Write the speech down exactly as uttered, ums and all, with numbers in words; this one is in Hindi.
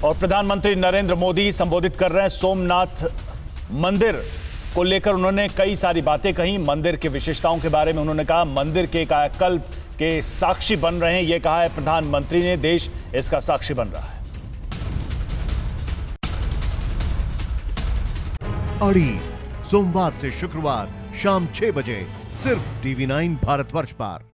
और प्रधानमंत्री नरेंद्र मोदी संबोधित कर रहे हैं सोमनाथ मंदिर को लेकर। उन्होंने कई सारी बातें कही, मंदिर की विशेषताओं के बारे में उन्होंने कहा मंदिर के कायाकल्प के साक्षी बन रहे हैं, यह कहा है प्रधानमंत्री ने, देश इसका साक्षी बन रहा है। अड़ी सोमवार से शुक्रवार शाम छह बजे सिर्फ टीवी नाइन भारतवर्ष पर।